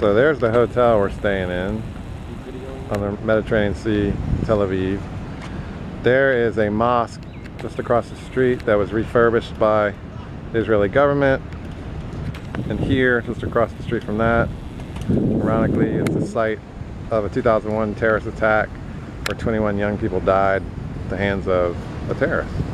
So there's the hotel we're staying in on the Mediterranean Sea, Tel Aviv. There is a mosque just across the street that was refurbished by the Israeli government. And here, just across the street from that, ironically, is the site of a 2001 terrorist attack where 21 young people died at the hands of a terrorist.